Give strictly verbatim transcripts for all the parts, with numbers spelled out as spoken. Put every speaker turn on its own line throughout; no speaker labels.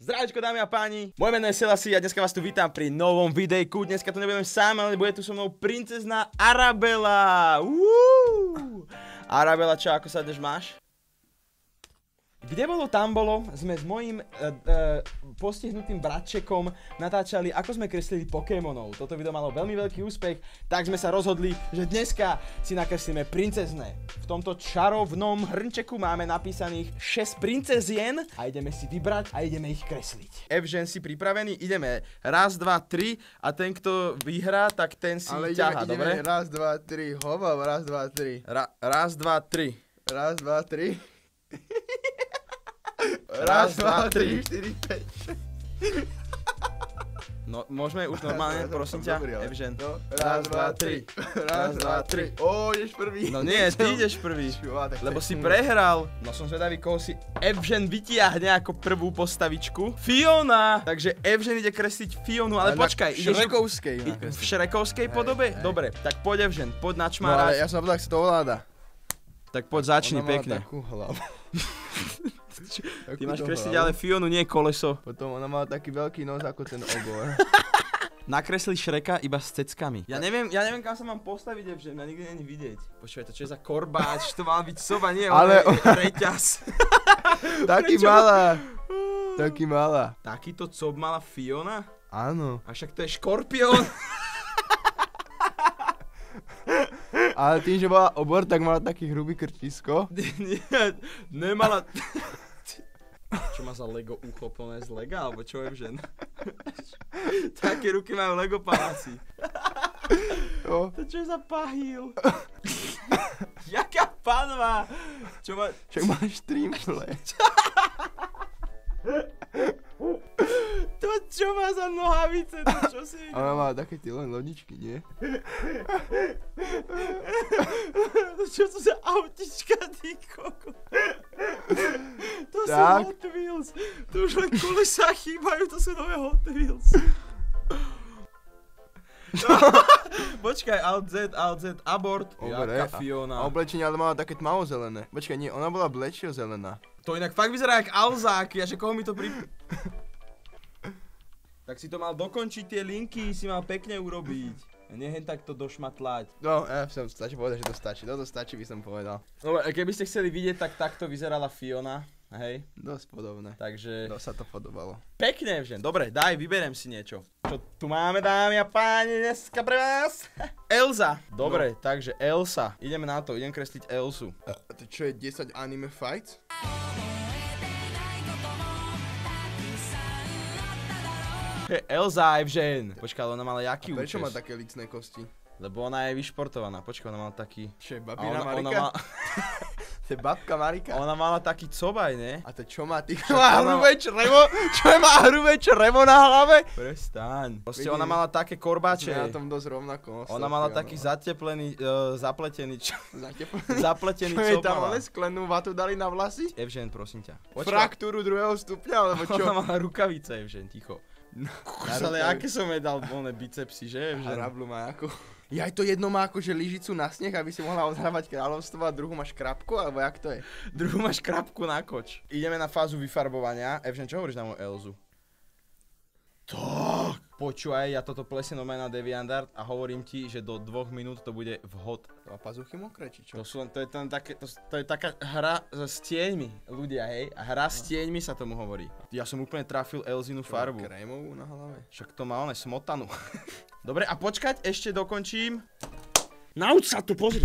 Zdravečko dámy a páni, moje meno je Selasi a dneska vás tu vítam pri novom videjku. Dneska tu nebudem sám, ale bude tu so mnou princezná Arabela. Uú. Arabela, čo, ako sa dnes máš? Kde bolo, tam bolo, sme s mojím uh, uh, postihnutým bratčekom natáčali, ako sme kreslili Pokémonov. Toto video malo veľmi veľký úspech, tak sme sa rozhodli, že dneska si nakreslíme princezné. V tomto čarovnom hrnčeku máme napísaných šesť princezien a ideme si vybrať a ideme ich kresliť. Evžen, si pripravený? Ideme raz, dva, tri a ten, kto vyhrá, tak ten si
ale
ťaha,
ideme,
dobre?
ideme raz, dva, tri, hoba, raz, dva, tri.
Ra raz, dva, tri.
Raz, dva, tri.
Raz, dva, tri,
štyri, päť, šesť.
No, môžeme už normálne, prosím ťa, Evžen.
No, raz, dva, tri. Raz, dva, tri. Ó, ideš prvý.
No nie, ty ideš prvý, lebo si prehral. No som zvedavý, koho si Evžen vytiahne ako prvú postavičku. Fiona! Takže Evžen ide kresliť Fionu, ale počkaj.
V šrekovskej.
V šrekovskej podobe? Dobre, tak poď Evžen, poď
No ale
načmárať.
ja som povedal, ak sa to ovláda.
Tak poď začni
Ona mala
pekne.
takú hlavu.
Ty máš kresliť ale Fionu, nie koleso.
Potom ona mala taký veľký nos ako ten obor.
Nakresli Šreka iba s ceckami. Ja neviem, ja neviem kam sa mám postaviť, Evžen, ja nikdy není vidieť. Počúvaj, to čo je za korbáč, to má byť soba, nie
Ale
ale reťaz.
Taký
Prečo?
malá. Taký malá.
Takýto cob mala Fiona?
Áno.
A však to je škorpión.
Ale tým, že bola obor, tak mala taký hrubý krčisko.
Nie, nemala... Čo má za Lego ucho plné z Lega, alebo čo je žen? Také ruky majú Lego paláci.
To.
To čo je za pahýl? Jaká panva? Čo má...
Však máš trimple.
To čo má za nohavice? To čo si...
A ona mala také tie len lodičky, nie?
To čo sú za autička, ty koko? To sú
Tak.
Hot Wheels. To už len kolesá chýbajú, to sú nové Hot Wheels. Počkaj, Alt Z, Alt Z, abort.
Dobre,
Jaká Fiona.
A oblečenie ale mala také tmavo-zelené. Počkaj, nie, ona bola blečio-zelená.
To inak fakt vyzerá jak Alzák, a že koho mi to pri... Tak si to mal dokončiť, tie linky si mal pekne urobiť. Nehen tak to došmatlať.
No, ja som stačí povedať, že to stačí. Toto stačí, by som povedal.
Dobre, keby ste chceli vidieť, tak takto vyzerala Fiona. Hej,
Dosť podobné.
takže...
Dosť sa to podobalo.
Pekne, Evžen. Dobre, daj, vyberiem si niečo. Čo tu máme, dámy a páni, dneska pre vás? Elza. Dobre, no. Takže Elsa. Ideme na to, idem kresliť Elsu.
A to čo je desať anime fights?
Elza, Evžen. Počkaj, ale ona mala jaký účes?
Prečo má také licné kosti?
Lebo ona je vyšportovaná. Počkaj, ona mala taký...
Čo je
A
babina
ona, ona,
Marika?
ma...
To je babka Marika?
ona mala taký cobaj, ne?
A to čo má ty?
Však
Má
ona-
hrubé črevo? Čo je má hrubé črevo na hlave?
Prestaň. Proste
Vidím.
ona mala také korbáče.
Sme na tom dosť rovnako.
Ona mala taký zateplený, uh, zapletený, čo?
Zateplený.
Zapletený
Čo je
cob
tam,
mala.
ale sklenú vatu dali na vlasy?
Evžen, prosím ťa.
Fraktúru druhého stupňa, alebo čo?
Ona mala rukavice, Evžen, ticho. Kus, ale
rukavice.
aké som jej dal voľné bicepsy, že?
A
Evžen?
rablu má ako... Ja aj to jedno má akože lyžicu na sneh, aby si mohla odhrávať kráľovstvo a druhú máš krapku, alebo jak to je?
Druhú máš krapku na koč. Ideme na fázu vyfarbovania. Evžen, čo hovoríš na moju Elzu? Tak. Počúvaj, ja toto plesiem na DeviantArt a hovorím ti, že do dvoch minút to bude vhod.
A pazuchy mokré, či čo?
To, sú len, to, je ten také, to, to je taká hra s tieňmi, ľudia, hej? A hra s tieňmi sa tomu hovorí. Ja som úplne trafil Elzinu farbu.
Krémovú na hlave?
Však to má one smotanu. Dobre, a počkať, ešte dokončím. Nauč sa tu, pozri.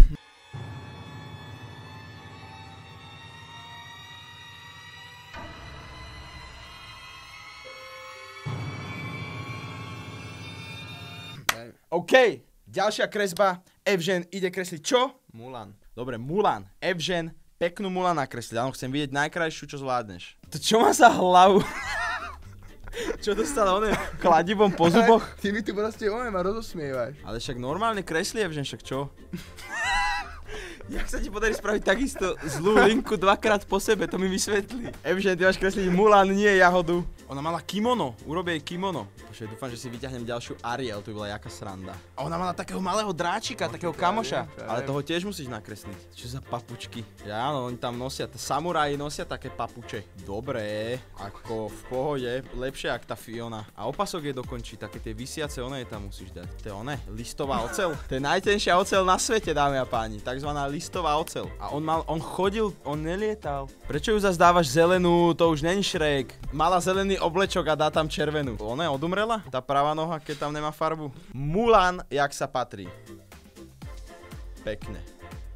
OK, ďalšia kresba. Evžen ide kresliť čo?
Mulan.
Dobre, Mulan. Evžen, peknú Mulan nakresliť. Áno, chcem vidieť najkrajšiu, čo zvládneš. To čo má za hlavu? Čo dostala one kladivom po zuboch?
Ty mi tu proste oné ma rozosmievaš.
Ale však normálne kreslí Evžen, však čo? Jak sa ti podarí spraviť takisto zlú linku dvakrát po sebe, to mi vysvetlí. Evžen, ty máš kresliť Mulan, nie jahodu. Ona mala kimono, urobí jej kimono. Akože dúfam, že si vyťahnem ďalšiu Ariel, to by bola jaká sranda. A ona mala takého malého dráčika, takého kamoša. Ale toho tiež musíš nakresliť. Čo za papučky? Ja, áno, oni tam nosia, samuraji nosia také papuče. Dobre, ako v pohode, lepšie jak tá Fiona. A opasok je dokončí, také tie visiace, one je tam musíš dať. To je one, listová oceľ. To je najtenšia oceľ na svete, dámy a páni. Takzvaná listová oceľ. A on mal, on chodil, on nelietal. Prečo ju zase dávaš zelenú, to už není Shrek. Mala zelený oblečok a dá tam červenú. Ona odumrela? Tá pravá noha, keď tam nemá farbu. Mulan, jak sa patrí. Pekne.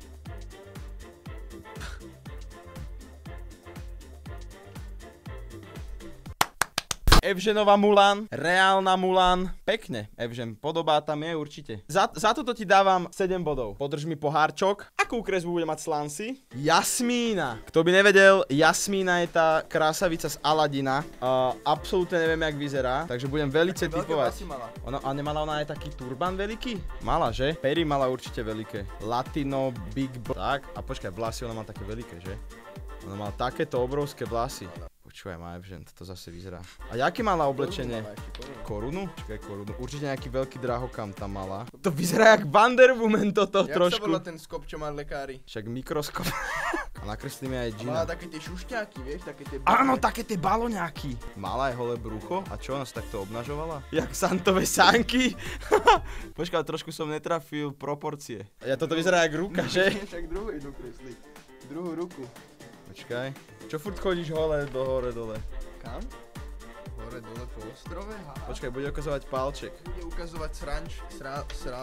Evženova Mulan, reálna Mulan, pekne, Evžen, podobá tam je určite. Za, za toto ti dávam sedem bodov. Podrž mi pohárčok. Akú kresbu bude mať Slansi? Jasmína. Kto by nevedel, Jasmína je tá krásavica z Aladina. Uh, absolútne neviem, jak vyzerá, takže budem velice typovať. Ona, a nemala ona aj taký turban veľký? Mala, že? Perry mala určite veľké. Latino, Big B... Tak, a počkaj, vlasy ona má také veľké, že? Ona mala takéto obrovské vlasy. Počúvaj, má Evžen, to zase vyzerá. A jaký mala oblečenie? Korunu? Čakaj, korunu. Určite nejaký veľký drahokam tam mala. To vyzerá jak Wonder Woman toto
jak
trošku.
Jak sa volá ten skop, čo má lekári?
Však mikroskop. A nakreslíme aj Gina.
Mala také tie šušťáky, vieš, také tie...
Áno, také tie baloňáky. Mala aj holé brucho? A čo, ona sa takto obnažovala? Jak Santové sánky? Počkaj, trošku som netrafil proporcie. Ja toto vyzerá jak ruka, že?
Však druhú idú kresliť. Druhú ruku.
Počkaj. Čo furt chodíš hole do hore dole?
Kam? Hore dole po ostrove? Ha.
Počkaj, bude ukazovať palček.
Bude ukazovať sranč, sra, sra.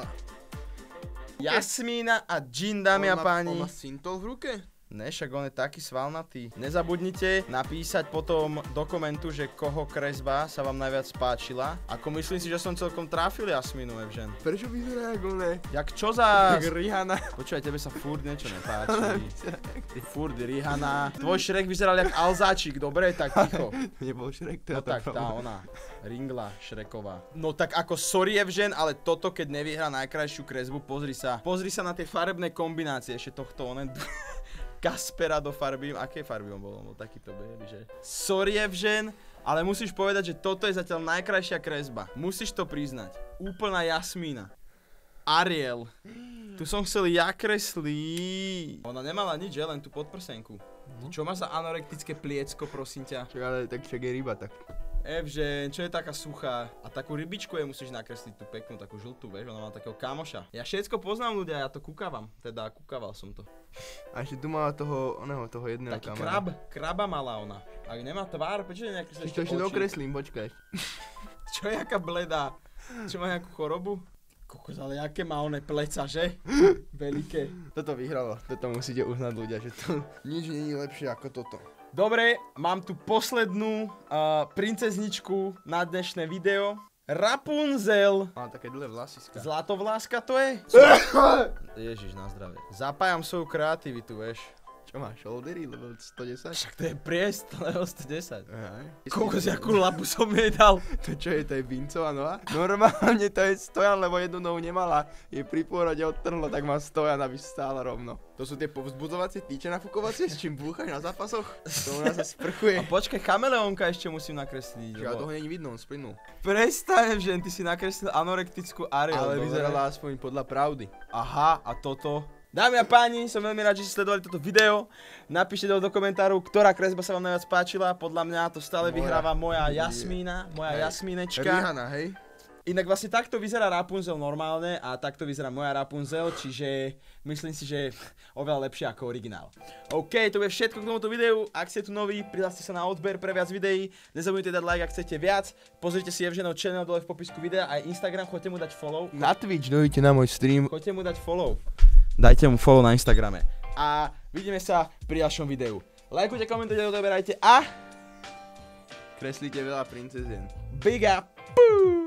Jasmína a Jin, dámy a páni.
On má syntol v ruke?
Ne, však on je taký svalnatý. Nezabudnite napísať potom do komentu, že koho kresba sa vám najviac páčila. Ako myslím si, že som celkom trafil Jasmínu, Evžen.
Prečo vyzerá jak oné?
Jak čo za...
Jak Rihanna.
Počúvaj, tebe sa furt niečo nepáči. Ty furt Rihanna. Tvoj Shrek vyzeral jak Alzáčik, dobre? Tak ticho.
Nebol Shrek, to je
no tak tá ona. Ringla Shreková. No tak ako sorry Evžen, ale toto keď nevyhrá najkrajšiu kresbu, pozri sa. Pozri sa na tie farebné kombinácie ešte tohto onen. Kaspera do farby, aké farby on bol? On bol takýto biely, že? Sorry Evžen, ale musíš povedať, že toto je zatiaľ najkrajšia kresba. Musíš to priznať. Úplná Jasmína. Ariel. Tu som chcel ja kreslí. Ona nemala nič, že? Len tú podprsenku. No. Čo máš za anorektické pliecko, prosím ťa?
Čo, ale tak však je ryba, tak.
Evžen, čo je taká suchá? A takú rybičku je musíš nakresliť, tú peknú, takú žltú, vieš? Ona má takého kamoša. Ja všetko poznám ľudia, ja to kúkavam. Teda kúkaval som to.
A ešte tu mala toho, oného, toho jedného
taký
kamera.
krab, kraba mala ona. Ak nemá tvár, prečo nekreslíš
to ešte dokreslím, počkaj.
Čo je jaká bledá? Čo má nejakú chorobu? Kokos, ale jaké má one pleca, že? Veľké.
Toto vyhralo, toto musíte uznať ľudia, že to nič nie je lepšie ako toto.
Dobre, mám tu poslednú uh, princezničku na dnešné video. Rapunzel.
Má také dlhé vlasiska.
Zlatovláska to je? Ježiš, na zdravie. Zapájam svoju kreativitu, vieš.
Čo máš, shouldery level sto desať?
Však to je priest level sto desať.
Aha.
Kokos, jakú lapu som jej dal.
To čo je, to je Vincová noha? Normálne to je stojan, lebo jednu nohu nemala. Je pri pôrode odtrhlo, tak má stojan, aby stála rovno. To sú tie povzbudzovacie tyče nafukovacie, s čím búchaš na zápasoch? To u nás sa sprchuje.
A počkaj, chameleónka ešte musím nakresliť.
Čiže toho není vidno, on splynul.
Prestaň, že ty si nakreslil anorektickú Ariel.
Ale vyzerala aspoň podľa pravdy.
Aha, a toto? Dámy a páni, som veľmi rád, že ste sledovali toto video. Napíšte do, do komentáru, ktorá kresba sa vám najviac páčila. Podľa mňa to stále moja. Vyhráva moja Jasmína, moja hej. Jasmínečka.
Rihanna, hej?
Inak vlastne takto vyzerá Rapunzel normálne a takto vyzerá moja Rapunzel, čiže myslím si, že oveľa lepšie ako originál. OK, to je všetko k tomuto videu. Ak ste tu noví, prihláste sa na odber pre viac videí. Nezabudnite dať like, ak chcete viac. Pozrite si Evženov channel dole v popisku videa, aj Instagram, choďte mu dať follow.
Na Twitch, dojďte na môj stream.
Choďte mu dať follow. Dajte mu follow na Instagrame. A vidíme sa pri ďalšom videu. Lajkujte, komentujte, odoberajte a...
kreslíte veľa princezien.
Big up! Pú!